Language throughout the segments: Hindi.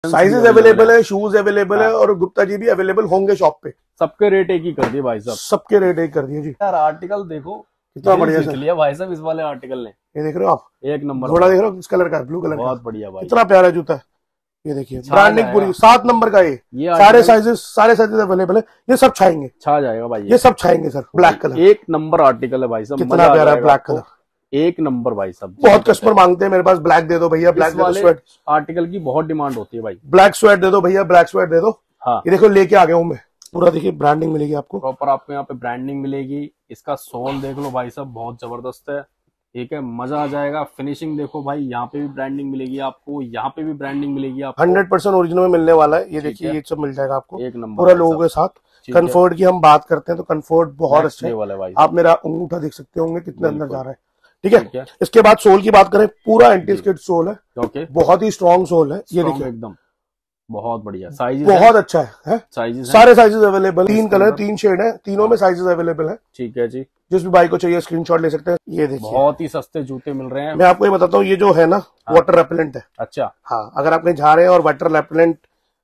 साइजेस अवेलेबल है, शूज अवेलेबल है और गुप्ता जी भी अवेलेबल होंगे शॉप पे। सबके रेट एक ही कर दिए भाई साहब, सबके रेट एक कर दिए जी। यार आर्टिकल देखो कितना बढ़िया सर लिया भाई साहब इस वाले आर्टिकल ने। ये देख रहे हो आप, एक नंबर घोड़ा देख रहे हो, इस कलर का, ब्लू कलर का, बहुत बढ़िया भाई, कितना प्यारा जूता है। ये देखिए ब्रांडिंग पूरी 7 नंबर का, ये सारे साइजेस अवेलेबल है। ये सब छाएंगे, छा जाएगा भाई, ये सब छाएंगे सर। ब्लैक कलर एक नंबर आर्टिकल है भाई साहब, कितना प्यारा है ब्लैक कलर, एक नंबर भाई साहब। बहुत कस्टमर मांगते हैं मेरे पास, ब्लैक दे दो भैया, ब्लैक दे दो, स्वेट आर्टिकल की बहुत डिमांड होती है भाई, ब्लैक स्वेट दे दो भैया, ब्लैक स्वेट दे दो। हाँ ये देखो लेके आ गया हूँ मैं, पूरा देखिए ब्रांडिंग मिलेगी आपको, प्रॉपर आपको यहाँ पे ब्रांडिंग मिलेगी। इसका सोल देख लो भाई साहब, बहुत जबरदस्त है, ठीक है, मजा आ जाएगा। फिनिशिंग देखो भाई, यहाँ पे भी ब्रांडिंग मिलेगी आपको, यहाँ पे भी ब्रांडिंग मिलेगी आपको, 100% ओरिजिनल में मिलने वाला है। ये देखिए ये सब मिल जाएगा आपको एक नंबर पूरा लोगों के साथ। कंफर्ट की हम बात करते हैं तो कंफर्ट बहुत अच्छा है। आप मेरा अंगूठा देख सकते होंगे कितने अंदर जा रहा है, ठीक है। इसके बाद सोल की बात करें, पूरा एंटी स्किड सोल है, ओके, बहुत ही स्ट्रॉन्ग सोल है। ये देखिए एकदम बहुत बढ़िया, साइज बहुत अच्छा है, साइजेस सारे साइजेस अवेलेबल, 3 कलर 3 शेड है, तीनों में साइजेस अवेलेबल है, ठीक है जी। जिस भी बाइक को चाहिए स्क्रीनशॉट ले सकते हैं। ये देखिए बहुत ही सस्ते जूते मिल रहे हैं। मैं आपको ये बताता हूँ, ये जो है ना वाटर रेपेलेंट है। अच्छा हाँ, अगर आप कहीं जा रहे हैं और वाटर रेपेलेंट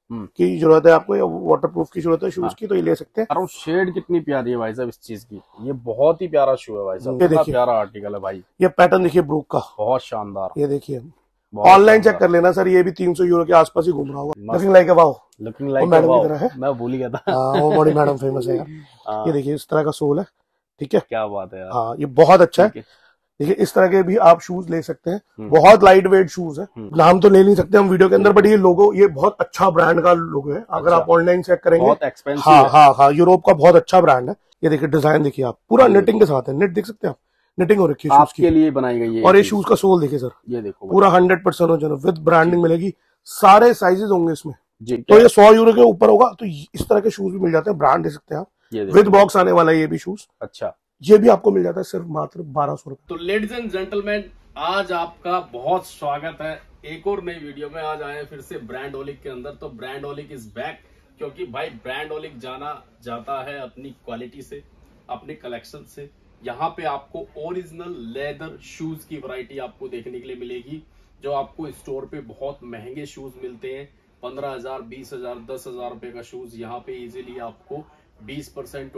की जरूरत है आपको, या वाटर प्रूफ की जरूरत है शूज की, तो ये ले सकते हैं। और शेड कितनी प्यारी है भाई साहब इस चीज की, ये बहुत ही प्यारा शू है भाई साहब, ये देखिए प्यारा आर्टिकल है भाई। ये पैटर्न देखिए ब्रूक का, बहुत शानदार। ये देखिए ऑनलाइन चेक कर लेना सर, ये भी 300 यूरो के आसपास ही घूम रहा होगा। Looking like wow, looking like madam की तरह है, मैं भूल गया था। वो बड़ी मैडम फेमस है यार। ये देखिए इस तरह का सोल है, ठीक है, क्या बात है यार। हाँ ये बहुत अच्छा है। देखिए इस तरह के भी आप शूज ले सकते हैं, बहुत लाइट वेट शूज है। नाम तो ले नहीं सकते हम वीडियो के अंदर, बट ये लोगो, ये बहुत अच्छा ब्रांड का लोगो है। अगर आप ऑनलाइन चेक करेंगे, बहुत एक्सपेंसिव हाँ हाँ हाँ, यूरोप का बहुत अच्छा ब्रांड है। ये देखिए डिजाइन देखिए आप, पूरा निटिंग के साथ है, निट देख सकते हैं आप, निटिंग हो रखी है शूज की, आपके लिए बनाई गई है। और ये शूज का सोल देखिए सर, ये देखो पूरा 100% ओरिजिनल विद ब्रांडिंग मिलेगी, सारे साइजेस होंगे इसमें जी। तो ये 100 यूरो के ऊपर होगा। तो इस तरह के शूज भी मिल जाते हैं, ब्रांड दे सकते हैं आप, विद बॉक्स आने वाला है ये भी शूज। अच्छा, ये भी आपको मिल जाता है सिर्फ मात्र 1200 रुपए। तो लेडीज एंड जेंटलमैन, आज आपका बहुत स्वागत है एक और नई वीडियो में। आज आए फिर से ब्रांडोलिक के अंदर। तो ब्रांडोलिक इज बैक, क्योंकि भाई ब्रांडोलिक जाना जाता है अपनी क्वालिटी से, अपने कलेक्शन से। यहाँ पे आपको ओरिजिनल लेदर शूज की वैरायटी आपको देखने के लिए मिलेगी, जो आपको स्टोर पे बहुत महंगे शूज मिलते हैं। 15,000, 20,000, 10,000 रुपए का शूज यहाँ पे इजीली आपको 20%,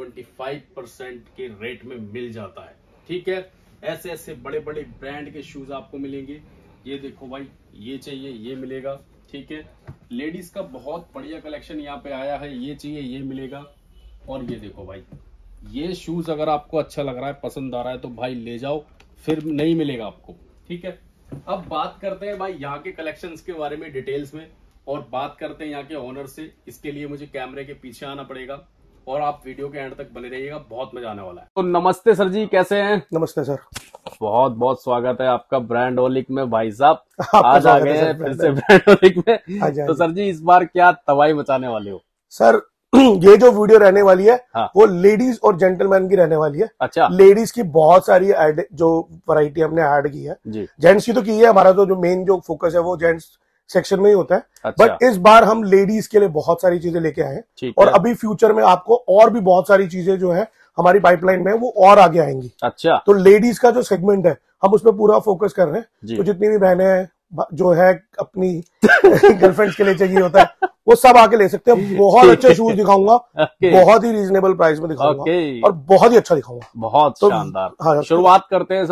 25% के रेट में मिल जाता है, ठीक है। ऐसे ऐसे बड़े बड़े ब्रांड के शूज आपको मिलेंगे। ये देखो भाई, ये चाहिए ये मिलेगा, ठीक है। लेडीज का बहुत बढ़िया कलेक्शन यहाँ पे आया है, ये चाहिए ये मिलेगा। और ये देखो भाई, ये शूज अगर आपको अच्छा लग रहा है, पसंद आ रहा है, तो भाई ले जाओ, फिर नहीं मिलेगा आपको, ठीक है। अब बात करते हैं भाई यहाँ के कलेक्शंस के बारे में डिटेल्स में, और बात करते हैं यहाँ के ओनर से। इसके लिए मुझे कैमरे के पीछे आना पड़ेगा, और आप वीडियो के एंड तक बने रहिएगा, बहुत मजा आने वाला है। तो नमस्ते सर जी, कैसे हैं? नमस्ते सर, बहुत बहुत स्वागत है आपका ब्रांडोलिक में भाई साहब। आज आ गए हैं फिर से ब्रांडोलिक में। तो सर जी इस बार क्या तबाही मचाने वाले हो? सर ये जो वीडियो रहने वाली है, हाँ, वो लेडीज और जेंटलमैन की रहने वाली है। अच्छा, लेडीज की बहुत सारी ऐड, जो वैरायटी हमने ऐड की है, जेंट्स की तो की है। हमारा तो जो मेन जो फोकस है वो जेंट्स सेक्शन में ही होता है। अच्छा। बट इस बार हम लेडीज के लिए बहुत सारी चीजें लेके आए हैं, और अभी फ्यूचर में आपको और भी बहुत सारी चीजें जो है हमारी पाइपलाइन में वो और आगे आएंगी। अच्छा, तो लेडीज का जो सेगमेंट है हम उस पर पूरा फोकस कर रहे हैं। तो जितनी भी बहनें हैं जो है अपनी गर्लफ्रेंड्स के लिए चाहिए होता है, वो सब आके ले सकते हैं। बहुत अच्छे शूज दिखाऊंगा, बहुत ही रीजनेबल प्राइस में दिखाऊंगा, और बहुत ही अच्छा दिखाऊंगा। बहुत शानदार। हाँ, शुरुआत करते हैं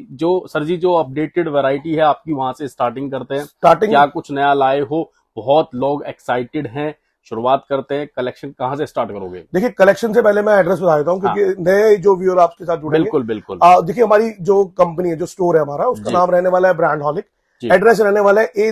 सर जी जो अपडेटेड वैरायटी है आपकी, वहां से स्टार्टिंग करते हैं। क्या कुछ नया लाए हो? बहुत लोग एक्साइटेड हैं, शुरुआत करते हैं। कलेक्शन कहाँ से स्टार्ट करोगे? देखिए कलेक्शन से पहले मैं एड्रेस बता देता हूँ, क्योंकि नए जो व्यूअर आपके साथ जुड़ेंगे। बिल्कुल बिल्कुल। देखिए हमारी जो कंपनी है, जो स्टोर है हमारा, उसका नाम रहने वाला है ब्रांडोलिक। एड्रेस रहने वाला है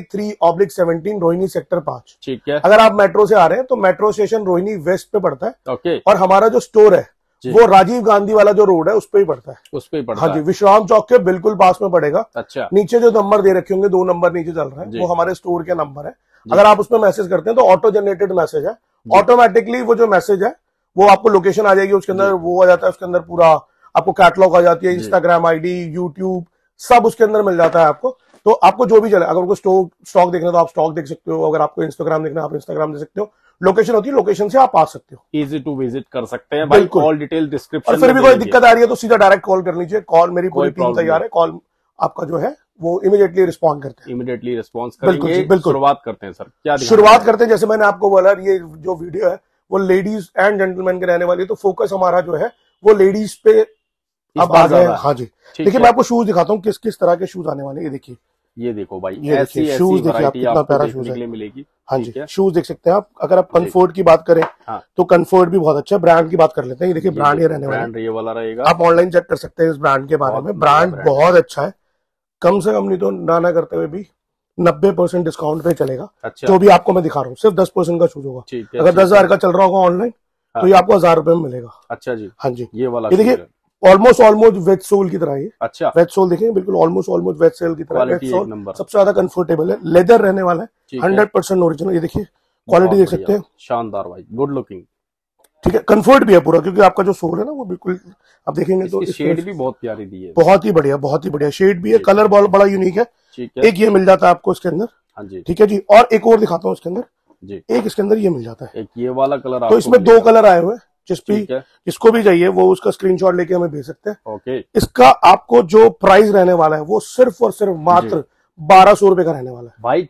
A3/17 रोहिणी सेक्टर 5, ठीक है। अगर आप मेट्रो से आ रहे हैं तो मेट्रो स्टेशन रोहिणी वेस्ट पे पड़ता है। ओके। और हमारा जो स्टोर है वो राजीव गांधी वाला जो रोड है उस पे ही पड़ता है। उस पे ही पड़ता है, हाँ जी, विश्राम चौक के बिल्कुल पास में पड़ेगा। अच्छा। नीचे जो नंबर दे रखे होंगे, 2 नंबर नीचे चल रहे हैं, वो हमारे स्टोर के नंबर है। अगर आप उसमें मैसेज करते हैं तो ऑटो जनरेटेड मैसेज है, ऑटोमेटिकली वो जो मैसेज है वो आपको लोकेशन आ जाएगी, उसके अंदर वो आ जाता है, उसके अंदर पूरा आपको कैटलॉग आ जाती है, इंस्टाग्राम आईडी, यूट्यूब, सब उसके अंदर मिल जाता है आपको। तो आपको जो भी चले, अगर उनको स्टॉक देखना है तो आप स्टॉक देख सकते हो, अगर आपको इंस्टाग्राम देखना है आप इंस्टाग्राम देख सकते हो। लोकेशन होती है, लोकेशन से आप आ सकते हो, इजी टू विजिट कर सकते हैं भाई। Call detail description. और फिर भी कोई दिक्कत आ रही है तो सीधा डायरेक्ट कॉल कर लीजिए, कॉल मेरी पूरी टीम तैयार है, कॉल आपका जो है वो इमीडिएटली रिस्पॉन्ड करते हैं। इमीडिएटली रिस्पॉन्स करेंगे। बिल्कुल। शुरुआत करते हैं सर, क्या शुरुआत करते हैं। जैसे मैंने आपको बोला, ये जो वीडियो है वो लेडीज एंड जेंटलमैन के रहने वाली है, तो फोकस हमारा जो है वो लेडीज पे अब आ गए। हाँ जी, देखिए मैं आपको शूज दिखाता हूँ किस किस तरह के शूज आने वाले हैं। ये देखिए, ये देखो भाई, ये ऐसी शूज देखिए आप, कितना प्यारा शूज है मिलेगी। हाँ जी, शूज देख सकते हैं आप। अगर आप कंफर्ट की बात करें तो कंफर्ट भी बहुत अच्छा है। ब्रांड की बात कर लेते हैं, ये देखिए ब्रांड ये रहने वाला है, ये वाला रहेगा। आप ऑनलाइन चेक कर सकते हैं इस ब्रांड के बारे में। ब्रांड बहुत अच्छा है, कम से कम नहीं तो ना करते हुए भी 90% डिस्काउंट पे चलेगा। अच्छा। जो भी आपको मैं दिखा रहा हूँ, सिर्फ 10% का शूज होगा। अगर 10,000 का चल रहा होगा ऑनलाइन तो ये आपको 1000 रुपए में मिलेगा। अच्छा जी, हाँ जी, ये वाला ये देखिए ऑलमोस्ट वेज सोल की तरह है। अच्छा, वेज सोल देखिए, बिल्कुल ऑलमोस्ट वेज सोल की तरह। वेज सोल सबसे ज्यादा कंफर्टेबल है, लेदर रहने वाला है, 100% ओरिजिनल। ये देखिए क्वालिटी देख सकते हैं, शानदार भाई, गुड लुकिंग। ठीक है, कंफर्ट भी है पूरा, क्योंकि आपका जो सोल है ना वो बिल्कुल आप देखेंगे तो शेड भी बहुत प्यारी दी है, बहुत ही बढ़िया शेड भी है। कलर बड़ा यूनिक है। एक ये मिल जाता है आपको इसके अंदर। हाँ जी, ठीक है जी। और एक और दिखाता हूँ इसके अंदर जी, एक इसके अंदर ये मिल जाता है, एक ये वाला कलर। तो इसमें 2 कलर आए हुए हैं। जिसको भी चाहिए वो उसका स्क्रीनशॉट लेके हमें भेज सकते हैं। ओके। इसका आपको जो प्राइस रहने वाला है वो सिर्फ और सिर्फ मात्र 1200 रुपए का रहने वाला है भाई।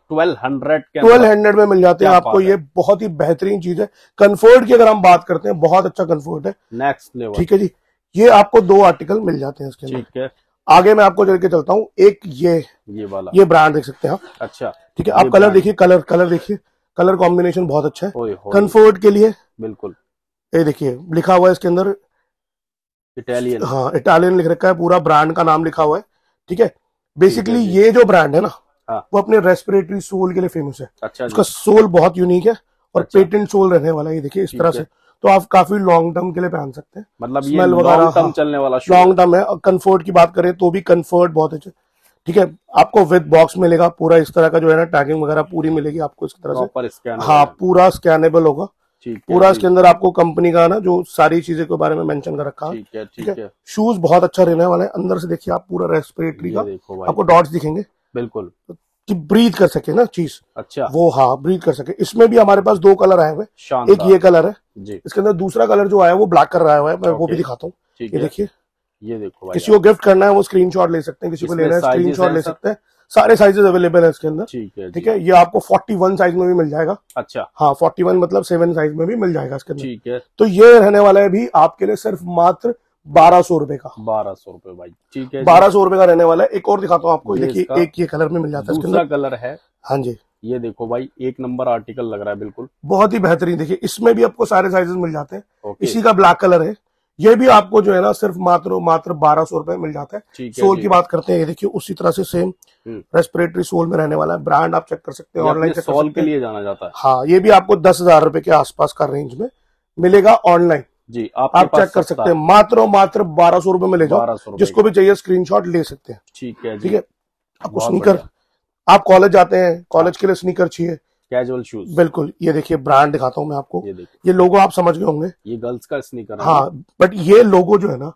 1200 में मिल जाते हैं आपको। ये बहुत ही बेहतरीन चीज है। कंफर्ट की अगर हम बात करते हैं, बहुत अच्छा कंफर्ट है, नेक्स्ट लेवल। ठीक है जी। ये आपको 2 आर्टिकल मिल जाते हैं इसके अंदर। ठीक है, आगे मैं आपको चल के चलता हूँ। एक ये वाला, ये ब्रांड देख सकते हैं आप। अच्छा, ठीक है, आप कलर देखिए, कलर देखिए, कलर कॉम्बिनेशन बहुत अच्छा है कंफर्ट के लिए। बिल्कुल, ये देखिए लिखा हुआ है इसके अंदर इटालियन। हाँ, इटालियन लिख रखा है, पूरा ब्रांड का नाम लिखा हुआ है। ठीक है, बेसिकली ये जो ब्रांड है ना वो अपने रेस्पिरेटरी सोल के लिए फेमस है। अच्छा, उसका सोल बहुत यूनिक है और पेटेंट सोल रहने वाला है। ये देखिए इस तरह से, तो आप काफी लॉन्ग टर्म के लिए पहन सकते हैं। मतलब ये लॉन्ग टर्म चलने वाला लॉन्ग टर्म है। और कंफर्ट की बात करें तो भी कंफर्ट बहुत अच्छा। ठीक है, आपको विद बॉक्स मिलेगा पूरा इस तरह का, जो है ना टैगिंग वगैरह पूरी मिलेगी आपको इस तरह से। हाँ, पूरा स्कैनेबल होगा पूरा। इसके अंदर आपको कंपनी का ना जो सारी चीजें के बारे में मेंशन कर रखा है। ठीक है, शूज बहुत अच्छा रहने वाला है। अंदर से देखिए आप, पूरा रेस्पिरेटरी का आपको डॉट्स दिखेंगे, बिल्कुल, कि ब्रीथ कर सके ना चीज। अच्छा, वो हाँ ब्रीथ कर सके। इसमें भी हमारे पास 2 कलर आए हुए, एक ये कलर है जी। इसके अंदर दूसरा कलर जो आया है वो ब्लैक कलर आया हुआ है, मैं वो भी दिखाता हूँ। ये देखिए, ये देखो भाई, किसी को गिफ्ट करना है वो स्क्रीनशॉट ले सकते हैं, किसी को लेना है स्क्रीनशॉट ले सकते हैं। सारे साइजेस अवेलेबल है इसके अंदर। ठीक है, ये आपको 41 साइज में भी मिल जाएगा। अच्छा, हाँ 41 मतलब 7 साइज में भी मिल जाएगा इसके अंदर। ठीक है, तो ये रहने वाला है भी आपके लिए सिर्फ मात्र 1200 रुपए का। 1200 रुपए भाई, ठीक है, 1200 रुपए का रहने वाला है। एक और दिखाता हूँ आपको, देखिए एक ये कलर में मिल जाता है इसके अंदर। कलर है हाँ जी, ये देखो भाई, 1 नंबर आर्टिकल लग रहा है, बिल्कुल बहुत ही बेहतरीन। देखिए इसमें भी आपको सारे साइजेस मिल जाते हैं। इसी का ब्लैक कलर है, ये भी आपको जो है ना सिर्फ मात्र 1200 रुपए मिल जाता है। सोल की बात करते हैं, ये देखिए उसी तरह से सेम रेस्पिरेटरी सोल में रहने वाला है। ब्रांड आप चेक कर सकते हैं, ऑनलाइन चेक कर सकते हैं। सोल के लिए जाना जाता है। हाँ, ये भी आपको 10,000 रुपए के आसपास का रेंज में मिलेगा ऑनलाइन जी। आप चेक कर सकते हैं। मात्र 1200 रुपए में ले जाओ, जिसको भी चाहिए स्क्रीनशॉट ले सकते हैं। ठीक है, ठीक है। आपको स्नीकर, आप कॉलेज जाते हैं, कॉलेज के लिए स्नीकर चाहिए, कैजुअल शूज, बिल्कुल। ये देखिए ब्रांड दिखाता हूँ मैं आपको, ये लोगो आप समझ गए होंगे, ये गर्ल्स का स्नीकर है। हाँ, बट ये लोगो जो है ना,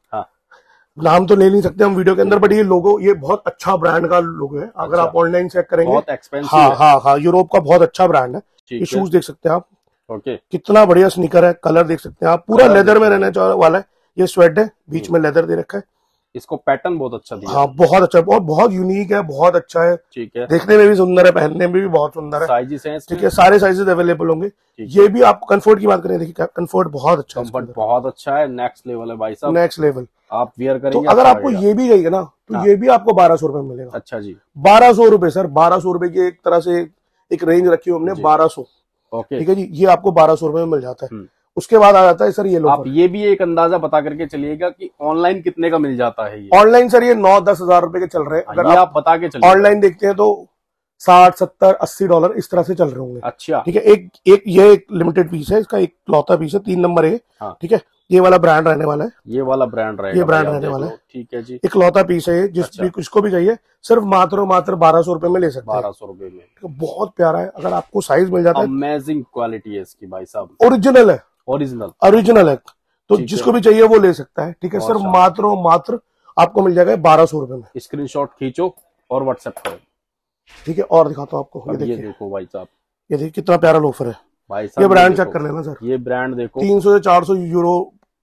नाम तो ले नहीं सकते हम वीडियो के अंदर, बट ये लोगो, ये बहुत अच्छा ब्रांड का लोगो है। अगर आप ऑनलाइन चेक करेंगे, बहुत एक्सपेंसिव है। हाँ, यूरोप का बहुत अच्छा ब्रांड है। ये शूज देख सकते हैं आप, कितना बढ़िया स्नीकर है। कलर देख सकते हैं आप, पूरा लेदर में रहने वाला है। ये स्वेट है, बीच में लेदर दे रखा है। इसको पैटर्न बहुत अच्छा दिया। हाँ, बहुत अच्छा, बहुत यूनिक है, बहुत अच्छा है। ठीक है, देखने में भी सुंदर है, पहनने में भी बहुत सुंदर है। साइजेस हैं, ठीक है, सारे साइजेस अवेलेबल होंगे। ये भी आपको कंफर्ट की बात करें, देखिए कंफर्ट बहुत अच्छा है, कंफर्ट बहुत अच्छा है। नेक्स्ट लेवल है भाई साहब, नेक्स्ट लेवल। आप वियर करेंगे तो अगर आपको ये भी चाहिए ना, तो ये भी आपको 1200 रुपए में मिलेगा। अच्छा जी, 1200 रुपए सर, 1200 रुपए की एक तरह से एक रेंज रखी है हमने, 1200। ठीक है जी, ये आपको 1200 रुपए में मिल जाता है। उसके बाद आ जाता है सर ये लोग। आप ये भी एक अंदाजा बता करके चलिएगा कि ऑनलाइन कितने का मिल जाता है। ऑनलाइन सर ये 9-10 हजार रुपए के चल रहे हैं। अगर आप बता के चलिए, ऑनलाइन देखते हैं तो 60, 70, 80 डॉलर इस तरह से चल रहे होंगे। अच्छा, ठीक है। ये एक लिमिटेड पीस है, इसका एक लौता पीस है, 3 नंबर है। ठीक है, ये वाला ब्रांड रहने वाला है, ये वाला ब्रांड रहेगा, ये ब्रांड रहने वाला है। ठीक है जी, एक लौता पीस है, जिसको भी चाहिए सिर्फ मात्र 1200 रुपए में ले सकते हैं। 1200 रुपए में, बहुत प्यारा है। अगर आपको साइज मिल जाता है, अमेजिंग क्वालिटी है इसकी भाई साहब, ओरिजिनल है, ओरिजिनल है। तो जिसको भी चाहिए वो ले सकता है। ठीक है, सिर्फ मात्र आपको मिल जाएगा 1200 रुपए में। स्क्रीनशॉट खींचो और व्हाट्सएप करो। ठीक है, और दिखाता हूँ आपको, ये देखो भाई साहब, ये देखिए कितना प्यारा लोफर है भाई साहब। ये ब्रांड चेक कर लेना सर, ये ब्रांड देखो, 300 से 400 यूरो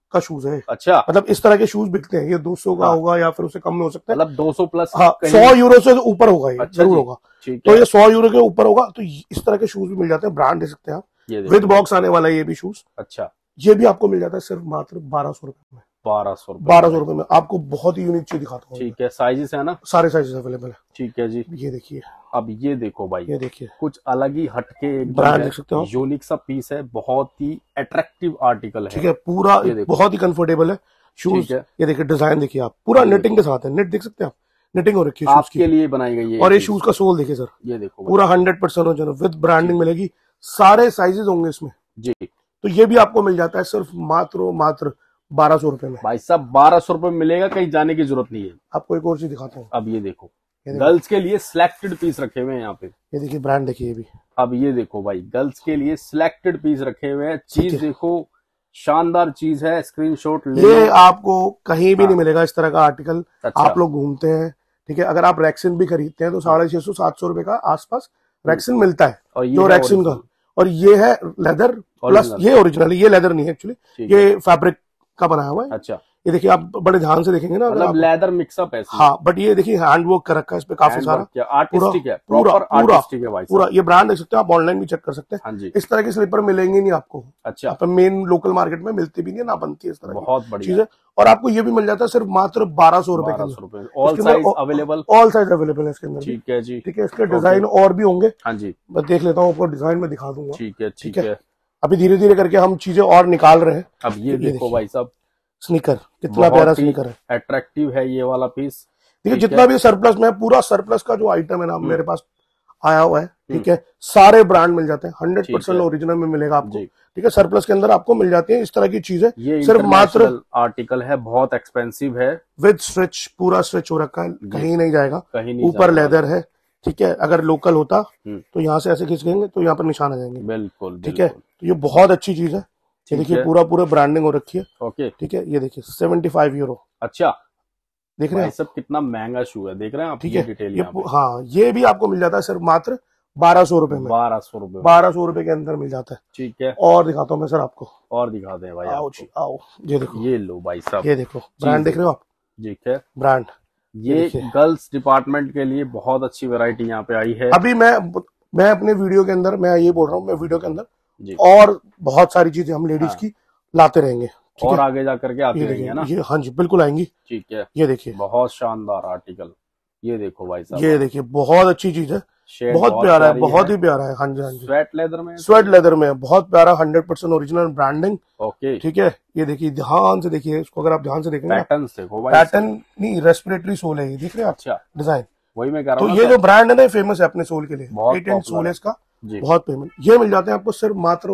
का शूज है। अच्छा, मतलब इस तरह के शूज बिकते हैं, ये 200 का होगा या फिर उससे कम में हो सकता है, मतलब 200 प्लस। हाँ 100 यूरो से ऊपर होगा ये, जरूर होगा। तो ये 100 यूरो के ऊपर होगा। तो इस तरह के शूज भी मिल जाते हैं, ब्रांड दे सकते हैं आप, विद बॉक्स आने वाला है ये भी शूज। अच्छा, ये भी आपको मिल जाता है सिर्फ मात्र 1200 रुपए में। 1200 रुपए में आपको बहुत ही यूनिक चीज दिखाता हूँ। ठीक है, साइजेस है ना, सारे साइजेस अवेलेबल है। ठीक है जी, ये देखिए, अब ये देखो भाई, ये देखिए कुछ अलग ही हटके ब्रांड देख सकते हो, यूनिक सा पीस है, बहुत ही अट्रैक्टिव आर्टिकल है। ठीक है, पूरा बहुत ही कंफर्टेबल है शूज। ये देखिए डिजाइन देखिए आप, पूरा नेटिंग के साथ है, नेट देख सकते हैं आप, नेटिंग हो रखी है शूज आपके लिए बनाई गई है। और ये शूज का सोल देखिए सर, ये देखो पूरा 100% ओरिजिनल विद ब्रांडिंग मिलेगी, सारे साइजेस होंगे इसमें जी। तो ये भी आपको मिल जाता है सिर्फ मात्र 1200 रुपए में। भाई साहब 1200 रुपए में मिलेगा, कहीं जाने की जरूरत नहीं है। आपको एक और चीज दिखाता हूँ, अब ये देखो, गर्ल्स के लिए सिलेक्टेड पीस रखे हुए हैं यहाँ पे। ये देखिए ब्रांड देखिए ये भी। अब ये देखो भाई, गर्ल्स के लिए सिलेक्टेड पीस रखे हुए हैं, चीज देखो, शानदार चीज है, स्क्रीनशॉट ले ये आपको कहीं भी नहीं मिलेगा इस तरह का आर्टिकल। अच्छा। आप लोग घूमते हैं, ठीक है, अगर आप रैक्सिन भी खरीदते हैं तो 650-700 रुपए का आसपास रैक्सिन मिलता है, जो रैक्सिन का। और ये है लेदर प्लस, ये ओरिजिनल, ये लेदर नहीं है एक्चुअली, ये फैब्रिक का बना हुआ है। अच्छा, ये देखिए आप बड़े ध्यान से देखेंगे ना, मतलब लेदर मिक्सअप है। हाँ, बट ये देखिए हैंड वर्क कर रखा है इस पे काफी सारा, आर्टिस्टिक है, प्रॉपर आर्टिस्टिक है भाई। पूरा ये ब्रांड देख सकते हैं आप, ऑनलाइन भी चेक कर सकते हैं। हाँ जी, इस तरह के स्लीपर मिलेंगे नहीं आपको। अच्छा, मेन लोकल मार्केट में मिलती भी नहीं, ना बनती है इस तरह बहुत बढ़िया चीजें। और आपको ये भी मिल जाता है सिर्फ मात्र 1200 रुपए के अंदर। All size available, all size available है इसके अंदर। ठीक है जी, ठीक है, इसके डिजाइन और भी होंगे। हाँ जी, मैं देख लेता हूँ, आपको डिजाइन में दिखा दूंगा। ठीक है, ठीक है। अभी धीरे धीरे करके हम चीजें और निकाल रहे हैं। अब ये देखो भाई साहब, स्नीकर कितना प्यारा स्नीकर है, अट्रैक्टिव है ये वाला पीस। देखिए जितना भी सरप्लस में, पूरा सरप्लस का जो आइटम है ना मेरे पास आया हुआ है, ठीक है, सारे ब्रांड मिल जाते हैं, 100% ओरिजिनल में मिलेगा आपको। ठीक है, सरप्लस के अंदर आपको मिल जाती है इस तरह की चीजें। ये सिर्फ मात्र आर्टिकल है, बहुत एक्सपेंसिव है, विद स्ट्रिच, पूरा स्ट्रिच हो रखा है, कहीं नहीं जाएगा, कहीं नहीं, ऊपर लेदर है। ठीक है, अगर लोकल होता तो यहाँ से ऐसे खींचेंगे तो यहाँ पर निशान आ जाएंगे। बिल्कुल, ठीक है, तो ये बहुत अच्छी चीज है। ये देखिए पूरा ब्रांडिंग हो रखी है। ओके, ठीक है, ये देखिए 75 यूरो। अच्छा, देख रहे हैं सब कितना महंगा शू है, देख रहे हैं आप। ठीक है, डिटेल हाँ, ये भी आपको मिल जाता है सिर्फ मात्र 1200 रुपए में। 1200 रुपए के अंदर मिल जाता है। ठीक है, और दिखाता हूँ मैं सर आपको, और दिखा दें भाई। आओ जी आओ, ये देखो, ये लो भाई साहब, ये देखो ब्रांड देख रहे हो आप। ठीक है, ब्रांड ये गर्ल्स डिपार्टमेंट के लिए बहुत अच्छी वैरायटी यहाँ पे आई है। अभी मैं अपने वीडियो के अंदर, मैं ये बोल रहा हूँ, मैं वीडियो के अंदर और बहुत सारी चीजें हम लेडीज की लाते रहेंगे, और आगे जाकर के आते रहेंगे ना। ये हाँ जी बिल्कुल आएंगी। ठीक है, ये देखिए बहुत शानदार आर्टिकल, ये देखो भाई साहब, ये देखिए बहुत अच्छी चीज है, बहुत प्यारा है, बहुत ही प्यारा है। हाँ जी, हाँ जी, स्वेट लेदर में, बहुत प्यारा, 100% ओरिजिनल ब्रांडिंग। ओके, ठीक है, ये देखिए ध्यान से देखिए इसको, अगर आप ध्यान से देखेंगे, पैटर्न नहीं, रेस्पिरेटरी सोल है ये, देख रहे हैं अच्छा डिजाइन, वही मैं कह रहा हूँ। तो ये जो ब्रांड है ना, फेमस है अपने सोल के लिए, पेटेंट सोल है इसका, बहुत फेमस। ये मिल जाते हैं आपको सिर्फ मात्र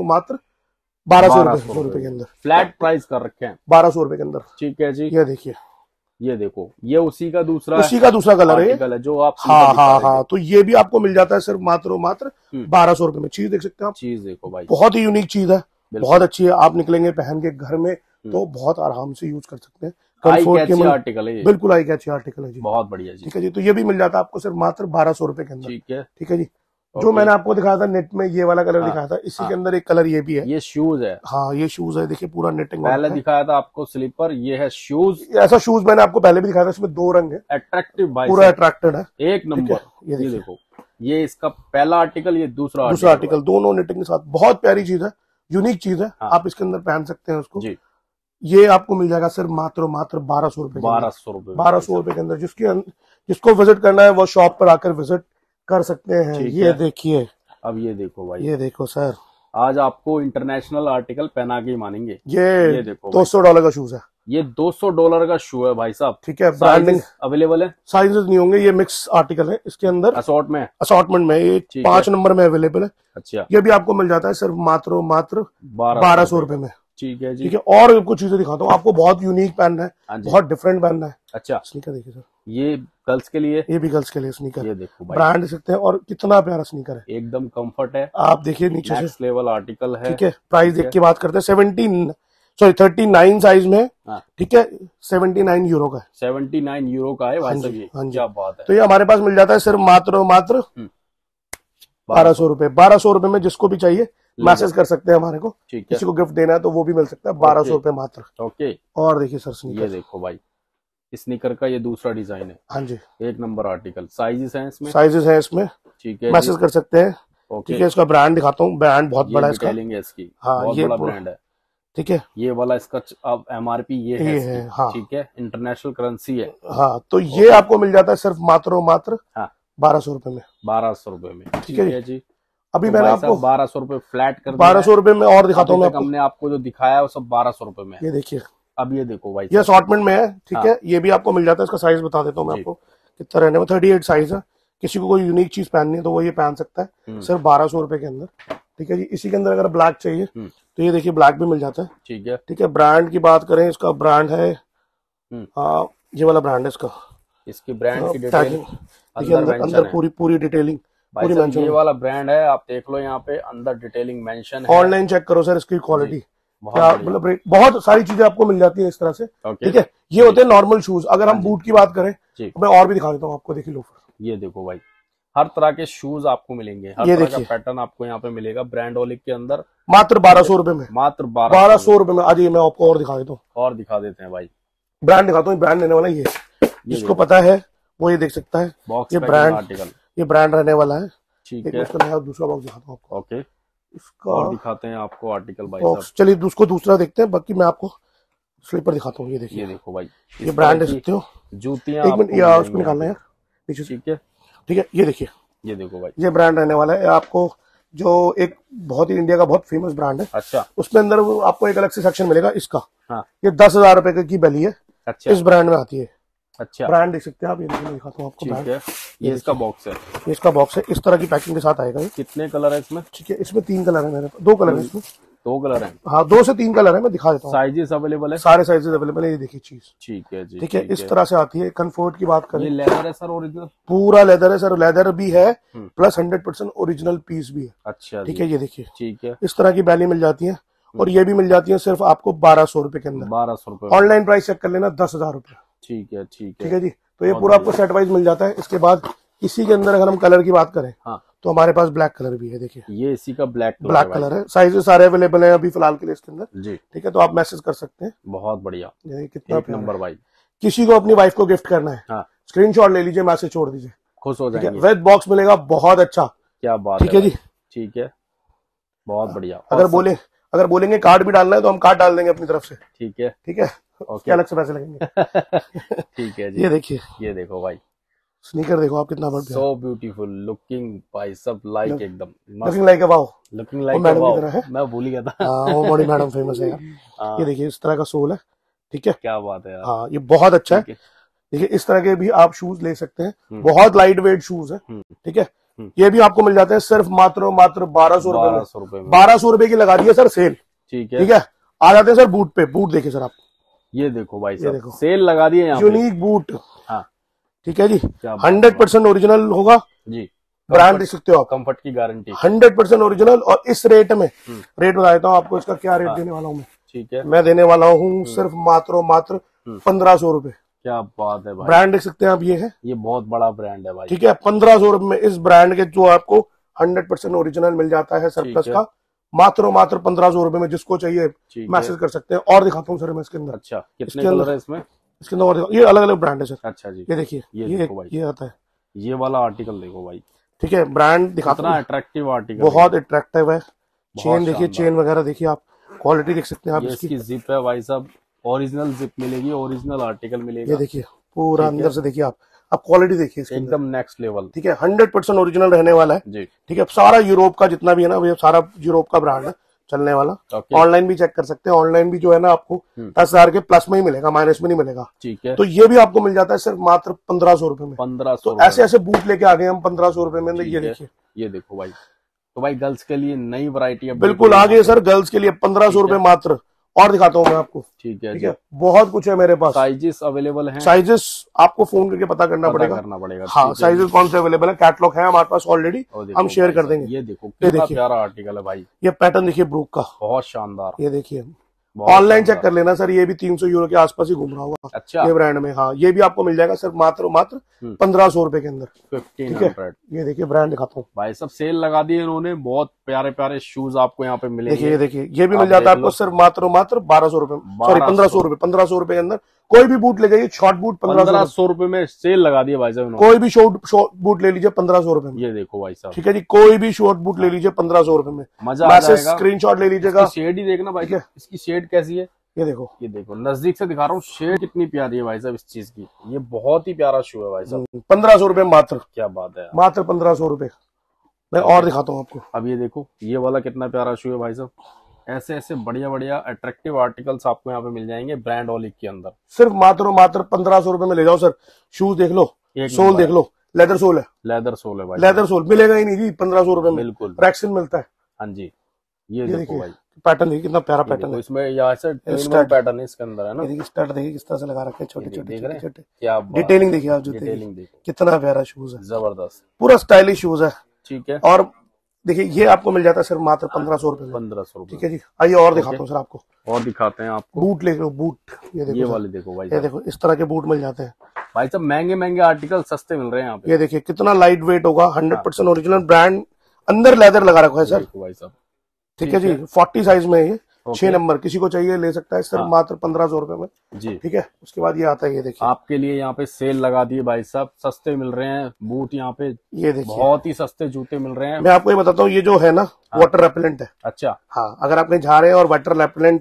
1200 रुपए के अंदर, फ्लैट प्राइस कर रखे हैं 1200 रुपए के अंदर। ठीक है जी, ये देखिए, ये देखो, ये उसी का दूसरा कलर है जो आप, हाँ, तो ये भी आपको मिल जाता है सिर्फ मात्र 1200 रुपए में। चीज देख सकते हैं आप, चीज देखो भाई, बहुत ही यूनिक चीज है, बहुत अच्छी है। आप निकलेंगे पहन के घर में तो बहुत आराम से यूज कर सकते हैं, कंफर्ट के आर्टिकल है, बिल्कुल आई कैची आर्टिकल है जी, बहुत बढ़िया जी। ठीक है जी, तो ये भी मिल जाता है आपको सिर्फ मात्र 1200 रुपए के अंदर। ठीक है जी, जो मैंने आपको दिखाया था नेट में, ये वाला कलर दिखाया था, इसी के अंदर एक कलर ये भी है, ये शूज है। हाँ, ये शूज है, देखिए पूरा नेटिंग। पहले दिखाया था आपको स्लीपर, ये है शूज। ऐसा शूज मैंने आपको पहले भी दिखाया था, इसमें 2 रंग है, अट्रैक्टिव भाई, पूरा अट्रैक्टेड है, एक नंबर। ये देखो, ये इसका पहला आर्टिकल, ये दूसरा आर्टिकल, दोनों नेटिंग के साथ, बहुत प्यारी चीज है, यूनिक चीज है। आप इसके अंदर पहन सकते हैं उसको। ये आपको मिल जाएगा सिर्फ मात्र 1200 रुपए, 1200 रुपए के अंदर। जिसको विजिट करना है वो शॉप पर आकर विजिट कर सकते हैं। ये देखिए, अब ये देखो भाई, ये देखो सर, आज आपको इंटरनेशनल आर्टिकल पहना के ही मानेंगे। ये देखो, $200 का शूज है, ये $200 का शू है भाई साहब। ठीक है, ब्रांडिंग अवेलेबल है, साइजेस नहीं होंगे, ये मिक्स आर्टिकल है इसके अंदर, असॉर्टमेंट में ये 5 नंबर में अवेलेबल है। अच्छा, ये भी आपको मिल जाता है सिर्फ मात्र 1200 रुपए में। ठीक है जी, ठीक है, और कुछ चीजें दिखाता हूँ आपको, बहुत यूनिक पहनना है, बहुत डिफरेंट पहनना है। अच्छा, स्नीकर देखिए सर, ये गर्ल्स के लिए, ये भी गर्ल्स के लिए स्नीकर, ये देखो ब्रांड देख सकते हैं, और कितना प्यारा स्नीकर है, एकदम कंफर्ट है। आप देखिए नीचे से, नेक्स्ट लेवल आर्टिकल है। ठीक है, प्राइस देख के बात करते हैं, 39 साइज में। ठीक है, 79 यूरो का है, 79 यूरो का है भाई साहब, ये क्या बात है। तो ये हमारे पास मिल जाता है सिर्फ मात्र 1200 रुपए। 1200 रुपए में जिसको भी चाहिए मैसेज कर सकते हैं हमारे को। ठीक है, किसी को गिफ्ट देना है तो वो भी मिल सकता है 1200 रुपए मात्र। ओके। और देखिए सर स्नीकर, ये देखो भाई स्नीकर का ये दूसरा डिजाइन है। हाँ जी, एक नंबर आर्टिकल। साइजेस हैं इसमें? साइजेस हैं इसमें, ठीक है, मैसेज कर सकते हैं। ठीक है, इसका ब्रांड दिखाता हूँ, ब्रांड बहुत बड़ा है इसका। इसकी हाँ, बहुत ये बड़ा ब्रांड है। ठीक है, ये वाला इसका अब MRP ये है। हाँ ठीक है, इंटरनेशनल करेंसी है। हाँ, तो ये आपको मिल जाता है सिर्फ मात्र और मात्र 1200 रुपए में। 1200 रुपए में, ठीक है जी। अभी तो मैंने आपको 1200 रुपए फ्लैट कर 1200 रुपए में और दिखाता हूँ मैं आपको। हमने आपको जो दिखाया है वो सब 1200 रुपए में। ये देखिए, अब ये देखो भाई, ये असॉर्टमेंट में है। ठीक है, ये भी आपको मिल जाता है। इसका साइज बता देता हूँ मैं आपको कितना रहने में। 38 साइज है। किसी को कोई यूनिक चीज पहननी है तो वो ये पहन सकता है सिर्फ 1200 रुपए के अंदर। ठीक है जी। इसी के अंदर अगर ब्लैक चाहिए तो ये देखिए ब्लैक भी मिल जाता है। ठीक है, ठीक है। ब्रांड की बात करें, इसका ब्रांड है ये वाला ब्रांड है इसका। इसकी ब्रांड की डिटेलिंग देखिए अंदर पूरी डिटेलिंग पूरी मेंशन। ये वाला ब्रांड है, आप देख लो यहाँ पे अंदर डिटेलिंग मेंशन है। ऑनलाइन चेक करो सर इसकी क्वालिटी, मतलब बहुत सारी चीजें आपको मिल जाती है इस तरह से। ठीक है, ये होते हैं नॉर्मल शूज। अगर हम बूट की बात करें तो मैं और भी दिखा देता हूँ आपको। देखिए लोफर, ये देखो भाई हर तरह के शूज आपको मिलेंगे, हर तरह का पैटर्न आपको यहाँ पे मिलेगा ब्रांडोलिक के अंदर मात्र 1200 रुपए में। मात्र 1200 रुपए में। आज ये मैं आपको और दिखा देता हूँ, और दिखा देते हैं भाई। ब्रांड दिखाता हूँ। ब्रांड लेने वाला ये जिसको पता है वो ये देख सकता है। ये ब्रांड आर्टिकल, ये ब्रांड रहने वाला है। ठीक है, उसका नया दूसरा बॉक्स दिखाता हूँ आपको। ओके, इसका और दिखाते हैं आपको आर्टिकल भाई बॉक्स। चलिए उसको दूसरा देखते हैं, बाकी मैं आपको स्लीपर दिखाता हूँ। ये देखिए, ये देखो भाई, ये ब्रांड देख सकते हो। जूतियां, एक मिनट या उसको निकालना है नीचे। ठीक है, ठीक है, ये देखिए, ये देखो भाई, ये ब्रांड रहने वाला है आपको, जो एक बहुत ही इंडिया का बहुत फेमस ब्रांड है। अच्छा, उसमें अंदर आपको एक अलग से सेक्शन मिलेगा इसका। हाँ, ये 10,000 रुपए की बैली है। अच्छा, इस ब्रांड में आती है। अच्छा, ब्रांड देख सकते हैं आप। ये देखिए, दिखाता हूँ आपको ब्रांड। ये इसका बॉक्स है, ये इसका बॉक्स है। इस तरह की पैकिंग के साथ आएगा ये। कितने कलर है इसमें? ठीक है, इसमें 3 कलर है मेरे पास। 2 कलर है इसमें। 2 कलर है। हाँ, 2 से 3 कलर है। मैं दिखा देता हूँ। साइजेस अवेलेबल है? सारे साइजेस अवेलेबल है। ये देखिए चीज। ठीक है जी। ठीक है, इस तरह से आती है। कंफर्ट की बात करें, ये लेदर है सर ओरिजिनल? पूरा लेदर है सर। लेदर भी है प्लस 100% ओरिजिनल पीस भी है। अच्छा, ठीक है, ये देखिए, ठीक है, इस तरह की बैली मिल जाती है। और ये भी मिल जाती है सिर्फ आपको 1200 रुपए के अंदर। 1200 रुपए। ऑनलाइन प्राइस चेक कर लेना 10,000 रुपए। ठीक है, ठीक है, ठीक है जी। तो ये पूरा आपको सेट वाइज मिल जाता है। इसके बाद इसी के अंदर अगर हम कलर की बात करें, हाँ, तो हमारे पास ब्लैक कलर भी है। देखिए, ये इसी का ब्लैक कलर है। साइजेस सारे अवेलेबल है अभी फिलहाल के लिए इसके अंदर जी। ठीक है, तो आप मैसेज कर सकते हैं। बहुत बढ़िया, कितना नंबर भाई। किसी को अपनी वाइफ को गिफ्ट करना है, हाँ, स्क्रीनशॉट ले लीजिए, मैसेज छोड़ दीजिए, खुश हो जाएंगे। विद बॉक्स मिलेगा। बहुत अच्छा, क्या बात है। ठीक है जी, ठीक है, बहुत बढ़िया। अगर बोलेंगे कार्ड भी डालना है तो हम कार्ड डाल देंगे अपनी तरफ से। ठीक है, ठीक है, क्या अलग से पैसे लगेंगे। ठीक है जी। ये देखिए, ये देखो भाई, स्नीकर देखो आप कितना बड़ा, सो ब्यूटीफुल लुकिंग भाई, सब लाइक एकदम looking like a wow, looking like a wow. मैं भूल गया था। हाँ, वो बड़ी मैडम फेमस है यार। ये देखिए, इस तरह का सोल है। ठीक है, क्या बात है यार। हाँ, ये बहुत अच्छा है। देखिए, इस तरह के भी आप शूज ले सकते हैं। बहुत लाइट वेट शूज है। ठीक है, ये भी आपको मिल जाते हैं सिर्फ मात्र 1200 रुपए में। 1200 रुपए की लगा दी है सर सेल। ठीक है, आ जाते हैं सर बूट पे। बूट देखिए सर आप, ये देखो भाई साहब, देखो सेल लगा दिए यहाँ, यूनिक बूट। हाँ, ठीक है जी, 100% ओरिजिनल होगा जी। ब्रांड देख सकते हो आप, कंफर्ट की गारंटी, 100% ओरिजिनल। और इस रेट में, रेट बता देता हूँ आपको इसका क्या रेट देने वाला हूँ मैं। ठीक है, मैं देने वाला हूँ सिर्फ मात्र 1500 रुपए। क्या बात है भाई। ब्रांड देख सकते हैं आप, ये है, ये बहुत बड़ा ब्रांड है भाई। ठीक है, 1500 रुपए में इस ब्रांड के जो आपको 100% ओरिजिनल मिल जाता है सरप्लस का, मात्र 1500 रुपए में। जिसको चाहिए मैसेज कर सकते हैं। और दिखाता हूँ सर मैं इसके अंदर। अच्छा, कितने कलर है इसमें? इसके अंदर और ये अलग अलग ब्रांड है सर। अच्छा जी, ये देखिए, ये आता है, ये वाला आर्टिकल देखो भाई। ठीक है, ब्रांड दिखाता हूँ, अट्रैक्टिव आर्टिकल, बहुत अट्रैक्टिव है। चेन देखिए, चेन वगैरह देखिए आप, क्वालिटी देख सकते हैं आप। इसकी जिप है भाई साहब, ओरिजिनल जिप मिलेगी, ओरिजिनल आर्टिकल मिलेगा। ये देखिए, पूरा अंदर से देखिए आप क्वालिटी देखिए एकदम नेक्स्ट लेवल। ठीक है, 100% ओरिजिनल रहने वाला है जी। ठीक है, सारा यूरोप का जितना भी है ना, वो सारा यूरोप का ब्रांड है चलने वाला। ऑनलाइन भी चेक कर सकते हैं। ऑनलाइन भी जो है ना आपको 10,000 के प्लस में ही मिलेगा, माइनस में नहीं मिलेगा। ठीक है, तो ये भी आपको मिल जाता है सिर्फ मात्र 1500 रुपए में। 1500। तो ऐसे ऐसे बूट लेके आ गए हम 1500 रुपए में। ये देखिए, ये देखो भाई। तो भाई गर्ल्स के लिए नई वैरायटी है, बिल्कुल आ गई सर गर्ल्स के लिए 1500 रुपए मात्र। और दिखाता हूँ मैं आपको। ठीक है, ठीक है, बहुत कुछ है मेरे पास। साइजेस अवेलेबल हैं। साइजेस आपको फोन करके पता करना पड़ेगा। हाँ, साइजेस कौन से अवेलेबल है, कैटलॉग है हमारे पास ऑलरेडी, हम शेयर कर देंगे। ये देखो, कितना प्यारा आर्टिकल है भाई। ये पैटर्न देखिए ब्रूक का, बहुत शानदार। ये देखिए, ऑनलाइन चेक कर लेना सर, ये भी 300 यूरो के आसपास ही घूम रहा होगा। अच्छा, ये ब्रांड में, हाँ ये भी आपको मिल जाएगा सर मात्र 1500 रुपए के अंदर। 1500। ये देखिए ब्रांड दिखाता हूँ भाई सब सेल लगा दिए इन्होंने, बहुत प्यारे प्यारे शूज आपको यहाँ पे मिलेंगे। देखिए, ये देखिए ये भी मिल जाता है आपको सर मात्र 1200 रुपए, सॉरी 1500 रुपए, 1500 रुपए के अंदर कोई भी बूट ले जाइए, शॉर्ट बूट 1500 रुपए में सेल लगा दिए भाई साहब इन्होंने। कोई भी शॉर्ट बूट ले लीजिए 1500 रुपए में। ये देखो भाई साहब, ठीक है जी, कोई भी शॉर्ट बूट ले लीजिए 1500 रुपए में, मजा आ जाएगा। स्क्रीनशॉट ले लीजिएगा। शेड ही देखना भाई, इसकी शेड कैसी है, ये देखो, ये देखो नजदीक से दिखा रहा हूँ, शेड कितनी प्यारी है भाई साहब इस चीज की। ये बहुत ही प्यारा शू है भाई साहब। 1500 रुपए मात्र, क्या बात है, मात्र 1500 रुपए। मैं और दिखाता हूँ आपको। अब ये देखो, ये वाला कितना प्यारा शू है भाई साहब। ऐसे ऐसे बढ़िया बढ़िया अट्रैक्टिव आर्टिकल्स आपको यहाँ पे मिल जाएंगे ब्रांडोलिक के अंदर। सिर्फ मात्र 1500 रुपए में ले जाओ सर। शूज देख लो, सोल देख लो, लेदर सोल है, लेदर सोल है भाई, लेदर सोल मिलेगा ही नहीं जी 1500 रुपए में। बिल्कुल, रैक्सिन मिलता है। हाँ जी, ये देखो भाई, पैटर्न देखिए कितना प्यारा पैटर्न है। इसमें यहाँ से पैटर्न है इसके अंदर, है ना। देखिए स्टड देखिए किस तरह से लगा रखे हैं, छोटे छोटे। क्या डिटेलिंग देखिए आप, जो कितना प्यारा शूज है, जबरदस्त, पूरा स्टाइलिश शूज है। ठीक है, और देखिए ये आपको मिल जाता है सर मात्र 1500 रुपए में। 1500 रुपए। ठीक है जी, आइए और दिखाता हूँ सर आपको, और दिखाते हैं आपको। बूट ले लो, बूट ये देखो, ये वाले देखो भाई, ये देखो इस तरह के बूट मिल जाते हैं भाई साहब। महंगे महंगे आर्टिकल सस्ते मिल रहे हैं यहाँ पे। ये देखिए कितना लाइट वेट होगा, 100% ओरिजिनल ब्रांड, अंदर लेदर लगा रखा है सर भाई साहब। ठीक है जी, 40 साइज में है ये, 6 नंबर, किसी को चाहिए ले सकता है सर मात्र 1500 रुपए में जी। ठीक है, उसके बाद ये आता है, ये देखिए आपके लिए यहाँ पे सेल लगा दिए भाई साहब, सस्ते मिल रहे हैं बूट यहाँ पे। ये देखिए बहुत ही सस्ते जूते मिल रहे हैं। मैं आपको ये बताता हूँ, ये जो है ना वाटर रेपेलेंट है। अच्छा, हाँ, अगर आप कहीं जा रहे हैं और वाटर रेपेलेंट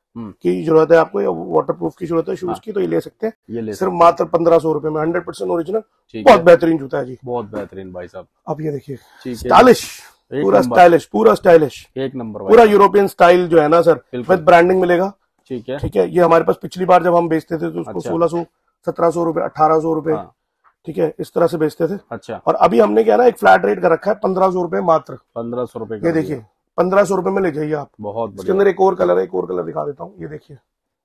की जरूरत है आपको, या वाटर प्रूफ की जरूरत है शूज की, तो ये ले सकते हैं। ये ले सिर्फ मात्र 1500 रुपए में, 100% ओरिजिनल, बहुत बेहतरीन जूता है जी, बहुत बेहतरीन भाई साहब। अब ये देखिए स्टाइलिश, पूरा स्टाइलिश, पूरा स्टाइलिश, एक नंबर, पूरा यूरोपियन स्टाइल जो है ना सर, विद ब्रांडिंग मिलेगा। ठीक है, ठीक है, ये हमारे पास पिछली बार जब हम बेचते थे तो उसको 1600, 1700 रुपए, 1800 रुपए, ठीक है इस तरह से बेचते थे। अच्छा, और अभी हमने क्या ना एक फ्लैट रेट कर रखा है 1500 रुपए मात्र, 1500 रुपए। ये देखिए 1500 रुपए में ले जाइए आप। बहुत इसके अंदर एक और कलर है, एक और कलर दिखा देता हूँ, ये देखिए,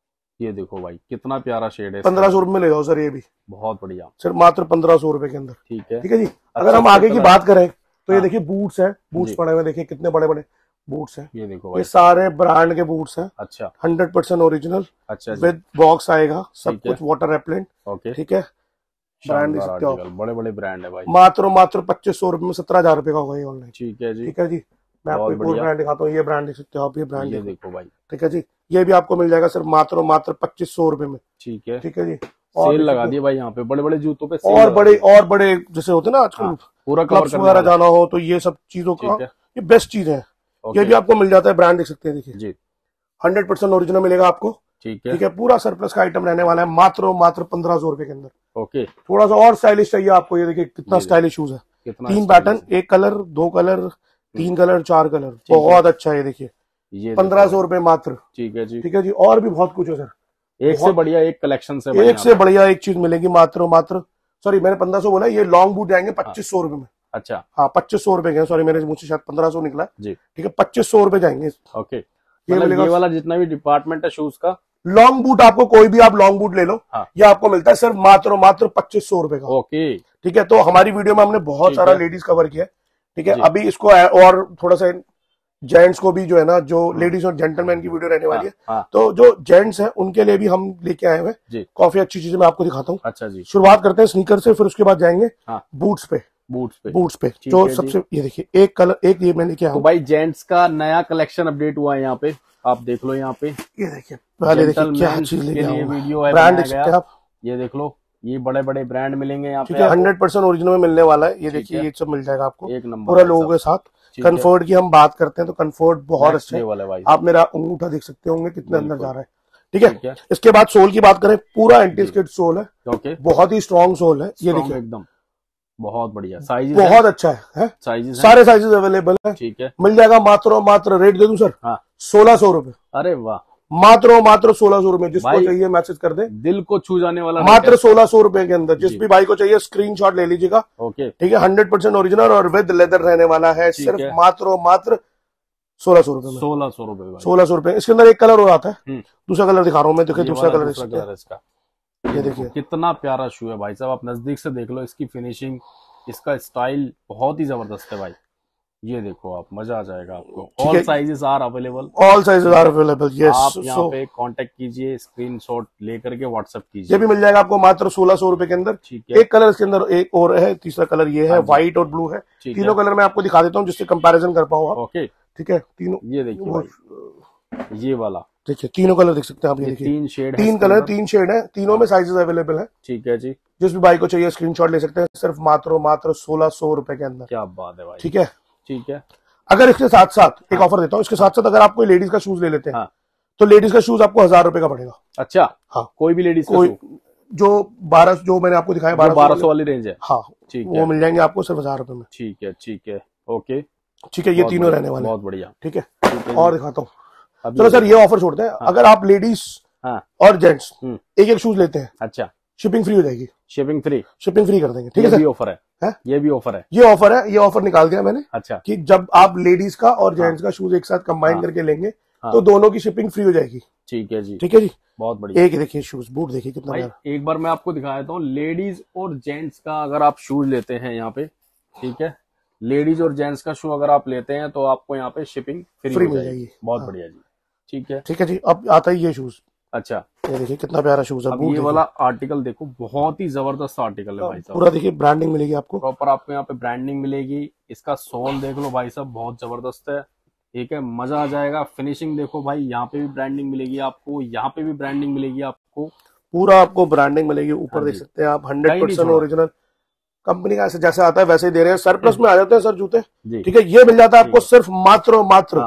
ये देखो भाई कितना प्यारा शेड है। 1500 रुपए में ले जाओ सर, ये भी बहुत बढ़िया, सिर्फ मात्र 1500 रुपए के अंदर। ठीक है, ठीक है जी। अगर हम आगे की बात करें तो ये देखिए बूट्स है, बूट्स पड़े हुए देखिए कितने बड़े बड़े बूट्स हैं। ये देखो ये सारे ब्रांड के बूट्स हैं। अच्छा, 100% ओरिजिनल, अच्छा, विद बॉक्स आएगा, सब कुछ वाटर रेपेलेंट। ओके, ठीक है, ब्रांड देख सकते हो, बड़े बड़े ब्रांड है भाई। मात्र 2500 रुपए में 17,000 रुपए का होगा ये ऑनलाइन। ठीक है जी, ठीक है जी। मैं आपको एक और ब्रांड दिखाता हूँ, ये ब्रांड देख सकते हो आप, ये ब्रांड ये देखो भाई। ठीक है जी, ये भी आपको मिल जाएगा सर मात्र 2500 रुपए में। ठीक है, ठीक है जी। सेल लगा दिए भाई यहाँ पे, बड़े बड़े जूतों पे और बड़े जैसे होते हैं ना आजकल, पूरा क्लब्स वगैरह जाना हो तो ये सब चीजों का ये बेस्ट चीज है। ये भी आपको मिल जाता है, ब्रांड देख सकते हैं देखिए जी, 100% ओरिजिनल मिलेगा आपको। ठीक है, पूरा सरप्लस का आइटम रहने वाला है मात्र 1500 रुपए के अंदर। ओके, थोड़ा सा और स्टाइलिश चाहिए आपको, ये देखिए कितना स्टाइलिश शूज है, 3 pattern, 1 colour, 2 colour, 3 colour, 4 colour, बहुत अच्छा है। देखिए ये 1500 रुपए मात्र। ठीक है जी, ठीक है जी। और भी बहुत कुछ है सर, एक से बढ़िया एक कलेक्शन से, एक से बढ़िया एक चीज मिलेगी मात्र सॉरी मैंने 1500 बोला, ये लॉन्ग बूट जाएंगे 2500 रुपए में। अच्छा, हाँ 2500 रुपए के, सॉरी मेरे मुझसे शायद 1500 निकला जी। ठीक है, 2500 रुपए जाएंगे। ओके, ये वाला जितना भी डिपार्टमेंट है शूज का, लॉन्ग बूट आपको कोई भी आप लॉन्ग बूट ले लो, ये आपको मिलता है सिर्फ मात्र 2500 रुपए का। ओके, ठीक है। तो हमारी वीडियो में हमने बहुत सारा लेडीज कवर किया है। ठीक है, अभी इसको और थोड़ा सा जेंट्स को भी जो है ना, जो लेडीज और जेंटलमैन की वीडियो रहने वाली है, तो जो जेंट्स हैं उनके लिए भी हम लेके आए हुए काफी अच्छी चीजें, मैं आपको दिखाता हूँ। अच्छा जी, शुरुआत करते हैं स्नीकर से, फिर उसके बाद जाएंगे बूट्स पे। बूट्स पे जो सबसे, ये देखिए एक कलर, एक ये मैंने क्या, तो भाई जेंट्स का नया कलेक्शन अपडेट हुआ है यहाँ पे, आप देख लो यहाँ पे, ये देखिए पहले देखिए क्या चीज लेके आया हूं, वीडियो है, ब्रांड देख सकते हैं आप, ये देख लो, ये बड़े बड़े ब्रांड मिलेंगे यहाँ पे, 100% ओरिजिनल में मिलने वाला है। ये देखिए ये सब मिल जाएगा आपको एक नंबर पूरा लोगों के साथ। कंफर्ट की हम बात करते हैं तो कंफर्ट बहुत अच्छा है, आप मेरा अंगूठा देख सकते होंगे कितने अंदर जा रहा है। ठीक है, इसके बाद सोल की बात करें, पूरा एंटी स्किड सोल है, बहुत ही स्ट्रॉन्ग सोल है। ये देखिए एकदम बहुत बढ़िया साइज, बहुत अच्छा है, साइजेस सारे साइजेस अवेलेबल है। ठीक है, मिल जाएगा मात्र रेट दे दूं सर, 1600 रुपए। अरे वाह, मात्र 1600 रुपए, जिसको चाहिए मैसेज कर दे, दिल को छू जाने वाला, मात्र 1600 रुपए के अंदर। जिस भी भाई को चाहिए स्क्रीनशॉट ले लीजिएगा। ओके, ठीक है, 100% ओरिजिनल और विद लेदर रहने वाला है, सिर्फ मात्र 1600 रुपए में। 1600 रुपए। इसके अंदर एक कलर और आता है, दूसरा कलर दिखा रहा हूँ मैं, देखिए दूसरा कलर इसका, ये देखिए कितना प्यारा शू है भाई साहब, आप नजदीक से देख लो, इसकी फिनिशिंग, इसका स्टाइल बहुत ही जबरदस्त है भाई। ये देखो आप, मजा आ जाएगा आपको। All sizes are available, all sizes are available, yes. आप यहाँ पे कांटेक्ट कीजिए, स्क्रीनशॉट लेकर के व्हाट्सएप कीजिए। ये भी मिल जाएगा आपको मात्र 1600 रुपए के अंदर। ठीक है। एक कलर इसके अंदर एक और है, तीसरा कलर ये है, व्हाइट और ब्लू है। तीनों कलर मैं आपको दिखा देता हूँ जिससे कंपैरिजन कर पाओ आप। ओके, ठीक है। तीनों, ये देखिए ये वाला, देखिए तीनों कलर देख सकते हैं आप। ये देखिए 3 शेड, 3 कलर 3 शेड है, तीनों में साइजेस अवेलेबल है। ठीक है जी। जिस भी भाई को चाहिए स्क्रीनशॉट ले सकते हैं, सिर्फ मात्र 1600 रुपए के अंदर। क्या बात है भाई। ठीक है। ठीक है। अगर इसके साथ साथ एक ऑफर देता हूँ, इसके साथ साथ अगर आप कोई लेडीज का शूज ले लेते हैं तो लेडीज का शूज आपको 1000 रुपए का पड़ेगा। अच्छा। हाँ, कोई भी लेडीज कोई जो 12, जो मैंने आपको दिखाया 1200 वाली रेंज है। हाँ, ठीक है, वो मिल जाएंगे आपको सिर्फ 1000 रुपए में। ठीक है। ठीक है। ओके, ठीक है। ये तीनों रहने वाले, बहुत बढ़िया। ठीक है। और दिखाता हूँ। चलो सर, ये ऑफर छोड़ते हैं। अगर आप लेडीज और जेंट्स एक एक शूज लेते हैं, अच्छा, शिपिंग फ्री हो जाएगी। शिपिंग फ्री कर देंगे। ठीक है सर, ये ऑफर है। ये भी ऑफर है, ये ऑफर है। ये ऑफर निकाल दिया मैंने। अच्छा, कि जब आप लेडीज का और जेंट्स का शूज एक साथ कंबाइन करके लेंगे तो दोनों की शिपिंग फ्री हो जाएगी। ठीक है जी। ठीक है जी, बहुत बढ़िया। एक देखिए शूज, बूट देखिए कितना प्यारा। एक बार मैं आपको दिखा देता हूँ, लेडीज और जेंट्स का अगर आप शूज लेते हैं यहाँ पे, ठीक है, लेडीज और जेंट्स का शू अगर आप लेते हैं तो आपको यहाँ पे शिपिंग फ्री मिल जाएगी। बहुत बढ़िया जी। ठीक है। ठीक है जी। अब आता है ये शूज। अच्छा, ये देखिए कितना प्यारा शूज है। अब ये वाला आर्टिकल देखो, बहुत ही जबरदस्त आर्टिकल है भाई साहब। पूरा देखिए ब्रांडिंग मिलेगी आपको, प्रॉपर आपको यहाँ पे ब्रांडिंग मिलेगी। इसका सोल देख लो भाई साहब, बहुत जबरदस्त है। ठीक है, मजा आ जाएगा। फिनिशिंग देखो भाई, यहाँ पे भी ब्रांडिंग मिलेगी आपको, यहाँ पे भी ब्रांडिंग मिलेगी आपको, पूरा आपको ब्रांडिंग मिलेगी। ऊपर देख सकते हैं आप 100% ओरिजिनल कंपनी का जैसे आता है वैसे ही दे रहे हैं। सरप्लस में आ जाते हैं सर जूते। ठीक है, ये मिल जाता है आपको सिर्फ मात्र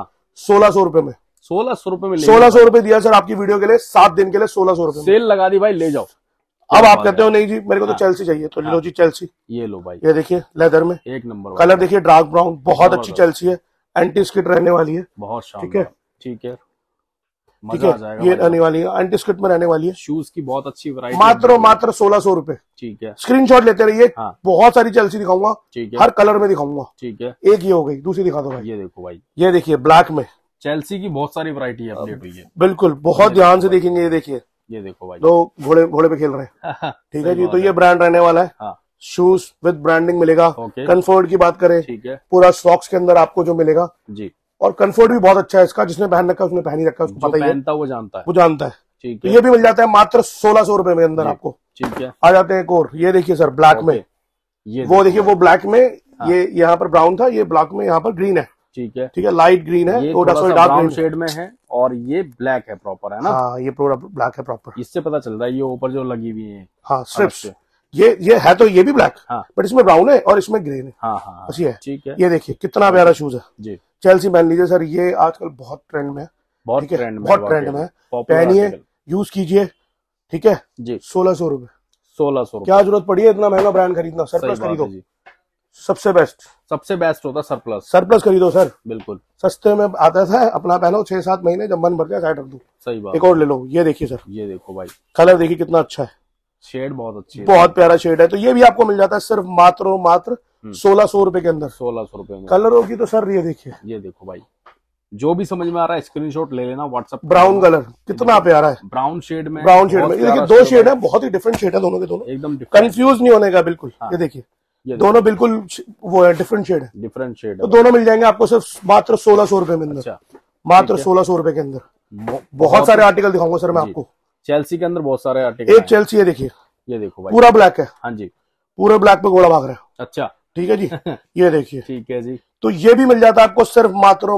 1600 रुपए में। 1600 रुपए में 1600 रुपए दिया सर आपकी वीडियो के लिए, 7 दिन के लिए 1600 रुपए सेल लगा दी भाई, ले जाओ। अब आप कहते हो नहीं जी मेरे को तो चेल्सी चाहिए, तो लो जी चेल्सी। ये लो भाई, ये देखिए लेदर में, एक नंबर कलर देखिए, डार्क ब्राउन, बहुत अच्छी चेल्सी है। एंटी स्किट रहने वाली है, बहुत शानदार। ठीक है। ठीक है, मजा आ जाएगा। ये रहने वाली है, एंटी स्किट में रहने वाली है। शूज की बहुत अच्छी वैरायटी, मात्र 1600 रुपए। ठीक है, स्क्रीनशॉट लेते रहिए। बहुत सारी चेल्सी दिखाऊंगा, हर कलर में दिखाऊंगा। ठीक है, एक ये हो गई, दूसरी दिखा दो भाई। ये देखो भाई, ये देखिए ब्लैक में चेल्सी की बहुत सारी वैरायटी है अपडेट हुई है। बिल्कुल, बहुत ध्यान से देखेंगे। ये देखिए, ये देखो भाई, दो घोड़े पे खेल रहे हैं। ठीक है जी, तो ये ब्रांड रहने वाला है। शूज विद ब्रांडिंग मिलेगा। कंफर्ट की बात करें, ठीक है, पूरा सॉक्स के अंदर आपको जो मिलेगा जी, और कंफर्ट भी बहुत अच्छा है इसका। जिसने पहन रखा है उसने पहन ही रखा है, उसको पता ही है, वो जानता है। ठीक है, ये भी मिल जाता है मात्र 1600 रुपए में अंदर आपको। ठीक है, आ जाते हैं एक और। ये देखिए सर ब्लैक में, ये वो देखिए, वो ब्लैक में, ये यहाँ पर ब्राउन था, ये ब्लैक में यहाँ पर ग्रीन है। ठीक है। ठीक है, लाइट ग्रीन है, ये थोड़ा सा डार्क ब्राउन शेड में है, और ये ब्लैक है प्रॉपर, है ना। हाँ, ये पूरा ब्लैक है प्रॉपर। इससे पता चल रहा है, ये ऊपर जो लगी हुई है, हाँ स्ट्रिप्स, ये है तो ये भी ब्लैक, बट इसमें ब्राउन है और इसमें ग्रीन है। हाँ, अच्छी है। ठीक है, ये देखिए कितना प्यारा शूज है जी। चेल्सी पहन लीजिए सर, ये आजकल बहुत ट्रेंड में है, बहुत ट्रेंड में है। पहनिए, यूज कीजिए। ठीक है जी। 1600 रुपए, 1600। क्या जरूरत पड़ी है इतना महंगा ब्रांड खरीदना? सरप्लस खरीदो, सबसे बेस्ट होता है सरप्लस खरीदो सर। बिल्कुल, सस्ते में आता था, अपना पहनो 6-7 महीने, जब मन भर जाए साइड रख दो। सही बात। एक और ले लो। ये देखिए सर, ये देखो भाई, कलर देखिए कितना अच्छा है, शेड बहुत अच्छी है, बहुत प्यारा शेड है। तो ये भी आपको मिल जाता है सिर्फ मात्र 1600 रुपए के अंदर। 1600 रुपए में कलरों की तो सर ये देखिए, ये देखो भाई, जो भी समझ में आ रहा है स्क्रीनशॉट ले लेना व्हाट्सएप। ब्राउन कलर कितना प्यारा है, ब्राउन शेड में। ये देखिए, 2 शेड है, बहुत ही डिफरेंट शेड है दोनों के दोनों, एकदम कंफ्यूज नहीं होने का बिल्कुल। ये देखिए, दोनों बिल्कुल वो है, डिफरेंट शेड है। तो दोनों मिल जाएंगे आपको सिर्फ मात्र 1600 रुपए में अंदर। मात्र 1600 रुपए के अंदर। बहुत सारे आर्टिकल दिखाऊंगा सर मैं आपको। चेल्सी के अंदर बहुत सारे आर्टिकल। एक चेल्सी है, देखिए, ये देखो भाई, पूरा ब्लैक है। हाँ जी, पूरे ब्लैक पे घोड़ा भाग रहा है। अच्छा, ठीक है जी। ये देखिए, ठीक है जी। तो ये भी मिल जाता है आपको सिर्फ मात्र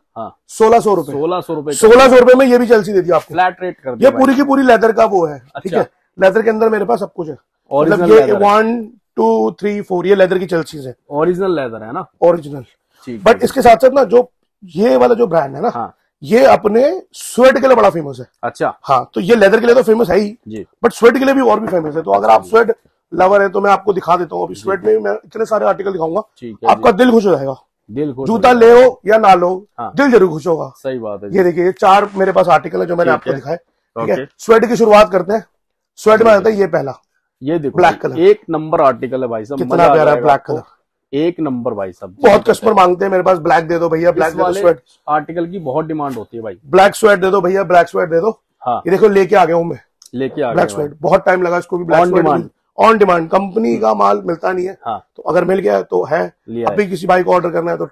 1600 रुपए। 1600 रुपए में ये भी चेल्सी दे दिया आपको, फ्लैट रेट कर दिया। ये पूरी की पूरी लेदर का वो है। ठीक है, लेदर के अंदर मेरे पास सब कुछ है। मतलब ये 1, 2, 3, 4 ये लेदर की चेल्सीज है, ओरिजिनल लेदर है ना, ओरिजिनल। बट इसके साथ साथ ना, जो ये वाला जो ब्रांड है ना, ये अपने स्वेट के लिए बड़ा फेमस है। अच्छा, हाँ, तो ये लेदर के लिए तो फेमस है ही, बट स्वेट के लिए भी और भी फेमस है। तो अगर आप स्वेट लवर है तो मैं आपको दिखा देता हूँ। अभी स्वेट में मैं इतने सारे आर्टिकल दिखाऊंगा, आपका दिल खुश हो जाएगा। जूता ले हो या ना लो, दिल जरूर खुश होगा। सही बात है। ये देखिए, ये 4 मेरे पास आर्टिकल है जो मैंने आपको दिखाए। ठीक है, स्वेट की शुरुआत करते हैं। स्वेट में आता है ये पहला, ये देखो ब्लैक कलर, एक नंबर आर्टिकल है भाई साहब, कितना प्यारा है ब्लैक कलर, एक नंबर भाई साहब। बहुत कस्टमर मांगते हैं मेरे पास, ब्लैक दे दो भैया, ब्लैक वाले स्वेट आर्टिकल की बहुत डिमांड होती है भाई, ब्लैक स्वेट दे दो भैया, ब्लैक स्वेट दे दो। हाँ, ये देखो लेके आ गया हूँ मैं, लेके आ गया ब्लैक स्वेट। बहुत टाइम लगा इसको भी, black sweat on demand. Company का माल मिलता नहीं है। हाँ, तो अगर मिल गया तो है, अभी किसी भाई को ऑर्डर करना है तो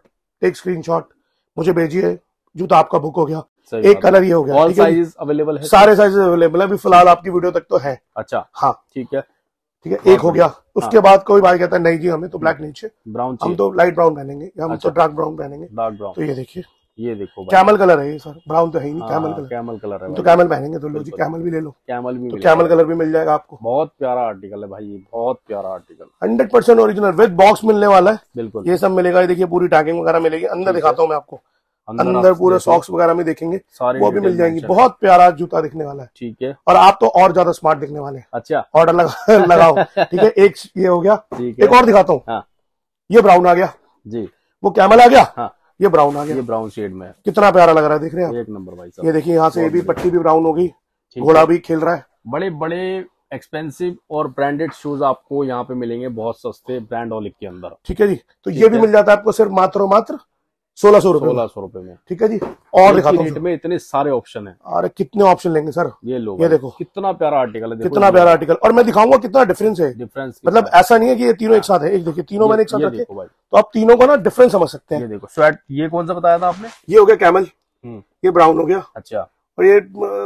टेक स्क्रीनशॉट, मुझे भेजिए, जूता आपका बुक हो गया। एक कलर ये हो गया। ऑल साइज अवेलेबल है? सारे साइज अवेलेबल है, अभी फिलहाल आपकी वीडियो तक तो है। अच्छा, हाँ ठीक है, ठीक है, एक हो गया। उसके बाद कोई भाई कहता है नहीं जी हमें तो ब्लैक नहीं चाहिए, ब्राउन, हम तो लाइट ब्राउन पहनेंगे, हम तो डार्क ब्राउन पहनेंगे। डार्क ब्राउन, तो ये देखिए, ये देखो कैमल कलर है ये सर, ब्राउन तो है ही नहीं, कैमल कलर। कैमल कलर है तो कैमल पहनेंगे तो लो जी, कैमल भी ले लो, कैमल भी, तो कैमल कलर भी मिल जाएगा आपको। बहुत प्यारा आर्टिकल है भाई, ये बहुत प्यारा आर्टिकल, 100% ओरिजिनल, विद बॉक्स मिलने वाला है। बिल्कुल, ये सब मिलेगा। ये देखिए पूरी टैगिंग वगैरह मिलेगी। अंदर दिखाता हूँ मैं आपको, अंदर पूरे सॉक्स वगैरह में देखेंगे, वो भी मिल जाएंगी। बहुत प्यारा जूता दिखने वाला है, ठीक है। और आप तो और ज्यादा स्मार्ट दिखने वाले हैं। अच्छा, ऑर्डर लगाओ, ठीक है। एक ये हो गया, एक और दिखाता हूँ। ये ब्राउन आ गया जी, वो कैमल आ गया, ये ब्राउन आ गया, ये ब्राउन शेड में है। कितना प्यारा लग रहा है, देख रहे हैं, एक नंबर भाई साहब। ये देखिए यहाँ से ये भी पट्टी भी ब्राउन हो गई, घोड़ा भी खेल रहा है। बड़े बड़े एक्सपेंसिव और ब्रांडेड शूज आपको यहाँ पे मिलेंगे बहुत सस्ते ब्रांडोलिक के अंदर, ठीक है जी। तो ये भी मिल जाता है आपको सिर्फ मात्र 1600 रुपए, 1600 रुपए में, ठीक है जी। और दिखाता हूँ, में इतने सारे ऑप्शन है। अरे कितने ऑप्शन लेंगे सर, ये लो, ये देखो कितना प्यारा आर्टिकल है, कितना प्यारा आर्टिकल। और मैं दिखाऊंगा कितना डिफरेंस है, डिफरेंस मतलब ऐसा नहीं है कि ये तीनों एक साथ है। एक देखिए, तीनों मैंने एक साथ रखे, तो आप तीनों को ना डिफरेंस समझ सकते हैं। ये देखो स्वेट, ये कौन सा बताया था आपने? ये हो गया कैमल, ये ब्राउन हो गया। अच्छा, और ये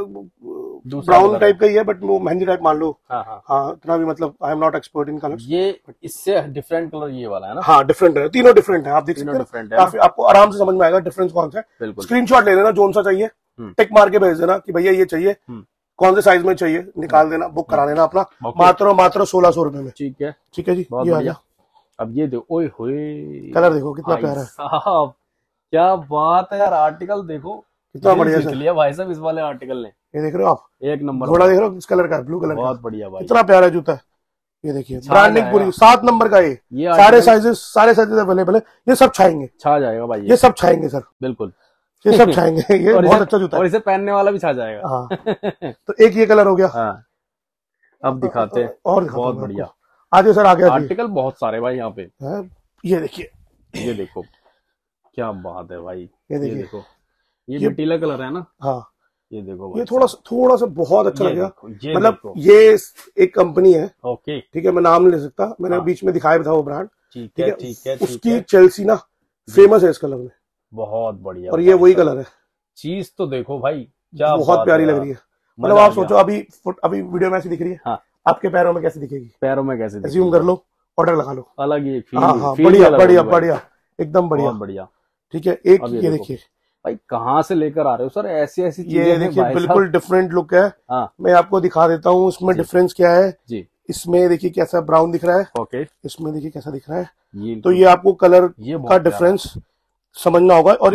ब्राउन टाइप का ही है, बट वो मेहंदी टाइप मान लो। हाँ, इतना भी मतलब I am not expert in colours. ये इससे डिफरेंट कलर ये वाला है ना? हाँ, डिफरेंट है, तीनों डिफरेंट है, आप देख सकते हैं। काफी आपको आराम से समझ में आएगा डिफरेंस कौन सा है। स्क्रीनशॉट ले लेना, जोन सा चाहिए टिक मार के भेज देना कि भैया ये चाहिए, कौन से साइज में चाहिए, निकाल देना, बुक करा लेना अपना, मात्र 1600 रुपए में, ठीक है, ठीक है जी। ये आ गया। अब ये देखो, ओए होए, कलर देखो कितना प्यारा है साहब, क्या बात है यार। आर्टिकल देखो कितना बढ़िया लिया भाई साहब इस वाले आर्टिकल ने। ये देख रहे हो आप, एक नंबर घोड़ा देख रहे हो, इस कलर का, ब्लू कलर का, बहुत बढ़िया भाई, कितना प्यारा जूता है। ये देखिए ब्रांडिंग पूरी, 7 नंबर का ये सारे साइजेस अवेलेबल है। ये सब छाएंगे, छा जाएगा भाई, ये सब छाएंगे सर, बिल्कुल ये सब छाएंगे। ये बहुत अच्छा जूता है, और इसे पहनने वाला भी छा जाएगा। हाँ, तो एक ये कलर हो गया। हाँ, अब दिखाते हैं और बहुत बढ़िया। आगे सर, आगे आर्टिकल बहुत सारे भाई यहाँ पे। ये देखिए, ये देखो क्या बात है भाई, ये देखो, ये मटीला कलर है ना? हाँ, ये देखो, ये थोड़ा सा बहुत अच्छा लगा। मतलब ये एक कंपनी है, ओके, ठीक है, मैं नाम नहीं ले सकता, मैंने बीच में दिखाया था वो ब्रांड, ठीक है, ठीक है। उसकी चेल्सी ना फेमस है इस कलर में, बहुत बढ़िया। और ये वही कलर है। चीज तो देखो भाई, क्या बहुत प्यारी लग रही है। मतलब आप सोचो, अभी वीडियो में ऐसी दिख रही है, आपके पैरों में कैसे दिखेगी? पैरों में कैसे? एज्यूम कर लो, ऑर्डर लगा लो, अलग ही फील। हाँ, बढ़िया बढ़िया बढ़िया, एकदम बढ़िया बढ़िया, ठीक है। एक ये देखिए भाई, कहाँ से लेकर आ रहे हो सर ऐसी चीजें? ये देखिए बिल्कुल डिफरेंट लुक है। हाँ, मैं आपको दिखा देता हूँ इसमें डिफरेंस क्या है जी। इसमें देखिए कैसा ब्राउन दिख रहा है, ओके, इसमें देखिए कैसा दिख रहा है। तो ये आपको कलर का डिफरेंस समझना होगा। और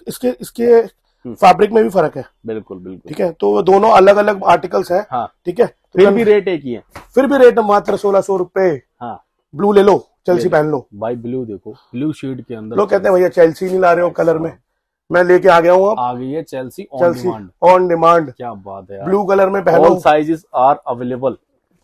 इसके फैब्रिक में भी फर्क है, बिल्कुल बिल्कुल, ठीक है। तो दोनों अलग अलग आर्टिकल्स है, ठीक है। फिर भी रेट एक ही है, फिर भी रेट मात्र 1600 रुपए। हाँ, ब्लू ले लो, चेल्सी पहन लो भाई, ब्लू देखो, ब्लू शेड के अंदर। लोग कहते हैं भैया चेल्सी नहीं ला रहे हो कलर में, मैं लेके आ गया हूँ। अब आ गई है चेल्सी ऑन डिमांड, क्या बात है, ब्लू कलर में पहनो, all sizes are available.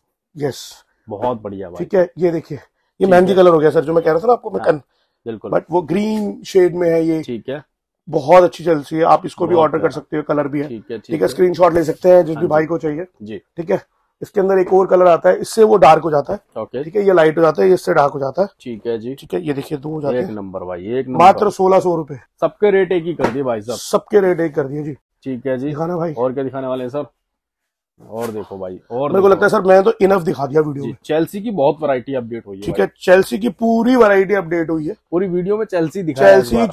Yes, बहुत बढ़िया भाई, ठीक है। ये देखिए, ये मेहंदी कलर हो गया सर, जो मैं कह रहा था ना आपको, मैं बिल्कुल, बट वो ग्रीन शेड में है ये, ठीक है। बहुत अच्छी चेल्सी है, आप इसको भी ऑर्डर कर सकते हो, कलर भी है, ठीक है। स्क्रीनशॉट ले सकते हैं जिस भी भाई को चाहिए जी, ठीक है। इसके अंदर एक और कलर आता है, इससे वो डार्क हो जाता है, ओके, ठीक है। ये लाइट हो जाता है, इससे डार्क हो जाता है, ठीक है जी, ठीक है। ये देखिए 2 हो जाते हैं, एक नंबर भाई, एक नंबर, मात्र 1600 रुपए। सबके रेट एक ही कर दिए भाई साहब, सबके रेट एक कर दिए जी, ठीक है जी। दिखाना भाई, और क्या दिखाने वाले हैं सर? और देखो भाई, और मेरे को लगता है सर मैं तो इनफ दिखा दिया वीडियो में। चेल्सी की बहुत वैरायटी अपडेट हुई है, ठीक है। चेल्सी की पूरी वैरायटी अपडेट हुई है, पूरी वीडियो में चेल्सी दिखा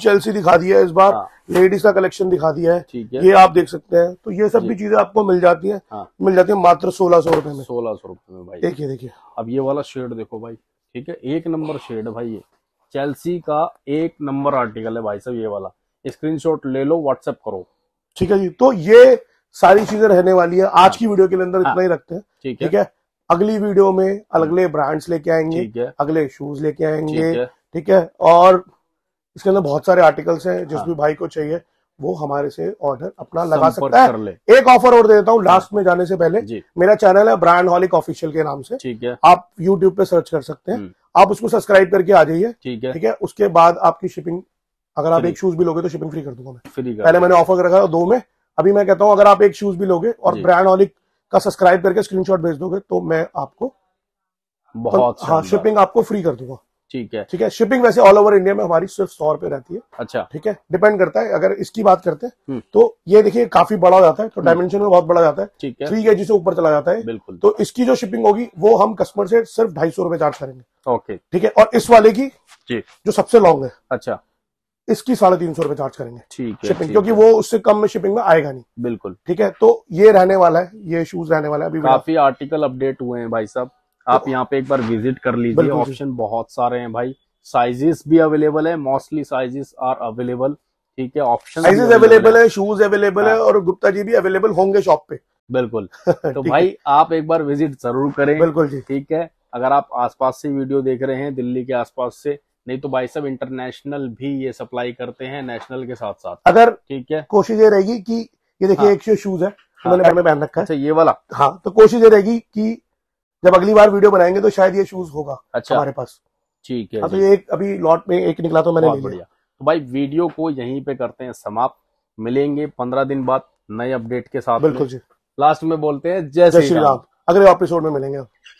दिया है इस बार। लेडीज का कलेक्शन दिखा दिया है, ठीक है, ये आप देख सकते हैं। तो ये सब भी चीजें आपको मिल जाती है, मात्र 1600 रुपए में, 1600 रुपए में भाई। देखिए देखिए, अब ये वाला शेड देखो भाई, ठीक है, एक नंबर शेड है भाई, ये चेल्सी का एक नंबर आर्टिकल है भाई साहब। ये वाला स्क्रीनशॉट ले लो, व्हाट्सएप करो, ठीक है जी। तो ये सारी चीजें रहने वाली है आज की वीडियो के अंदर, इतना ही रखते हैं, ठीक है। अगली वीडियो में अगले ब्रांड्स लेके आएंगे, अगले शूज लेके आएंगे, ठीक है। और इसके अंदर बहुत सारे आर्टिकल्स हैं, जिस भी भाई को चाहिए वो हमारे से ऑर्डर अपना लगा सकता है। एक ऑफर और दे देता हूँ लास्ट में जाने से पहले, मेरा चैनल है ब्रांडहॉलिक ऑफिशियल के नाम से, ठीक है। आप यूट्यूब पे सर्च कर सकते हैं, आप उसको सब्सक्राइब करके आ जाइए, ठीक है। उसके बाद आपकी शिपिंग, अगर आप एक शूज भी लोगे तो शिपिंग फ्री कर दूंगा मैं, फ्री। पहले मैंने ऑफर रखा 2 में, अभी मैं कहता हूं अगर आप एक शूज भी लोगे और ब्रांडहॉलिक का सब्सक्राइब करके स्क्रीनशॉट भेज दोगे तो मैं आपको बहुत, हाँ, शिपिंग आपको फ्री कर दूंगा। ठीक है। ठीक है। शिपिंग वैसे ऑल ओवर इंडिया में हमारी सिर्फ 100 रुपए रहती है। अच्छा। ठीक है, डिपेंड करता है। अगर इसकी बात करते हैं तो ये देखिए काफी बड़ा हो जाता है, तो डायमेंशन में बहुत बड़ा जाता है। ठीक है। 3 kg से ऊपर चला जाता है। बिल्कुल। तो इसकी जो शिपिंग होगी वो हम कस्टमर से सिर्फ 250 रुपए चार्ज करेंगे। ओके। ठीक है। और इस वाले की जी, जो सबसे लॉन्ग है, अच्छा, इसकी 350 रुपए चार्ज करेंगे। ठीक है, शिपिंग, क्योंकि वो उससे कम में शिपिंग में आएगा नहीं। बिल्कुल। ठीक है। तो ये रहने वाला है, ये शूज रहने वाला है। अभी काफी आर्टिकल अपडेट हुए हैं भाई साहब, आप यहाँ पे एक बार विजिट कर लीजिए। ऑप्शन बहुत सारे हैं भाई, साइजेस भी अवेलेबल है, मोस्टली साइजेस आर अवेलेबल। ठीक है, ऑप्शन साइजेस अवेलेबल है, शूज अवेलेबल है, और गुप्ता जी भी अवेलेबल होंगे शॉप पे। बिल्कुल। तो भाई आप एक बार विजिट जरूर करें। बिल्कुल जी। ठीक है। अगर आप आसपास से वीडियो देख रहे हैं, दिल्ली के आसपास से, नहीं तो भाई साहब इंटरनेशनल भी ये सप्लाई करते हैं, नेशनल के साथ साथ। अगर ठीक है, कोशिश ये रहेगी कि ये देखिए एक शूज है, मैंने घर में पहन रखा है। अच्छा, ये वाला। हाँ, तो कोशिश ये रहेगी कि जब अगली बार वीडियो बनाएंगे तो शायद ये शूज होगा हमारे पास। ठीक है। हाँ, तो ये एक अभी लॉट में एक निकला तो मैंने ले लिया। बढ़िया। तो भाई वीडियो को यहीं पे करते हैं समाप्त, मिलेंगे 15 दिन बाद नए अपडेट के साथ। बिल्कुल जी। लास्ट में बोलते हैं जय श्री राम। अगले एपिसोड में मिलेंगे।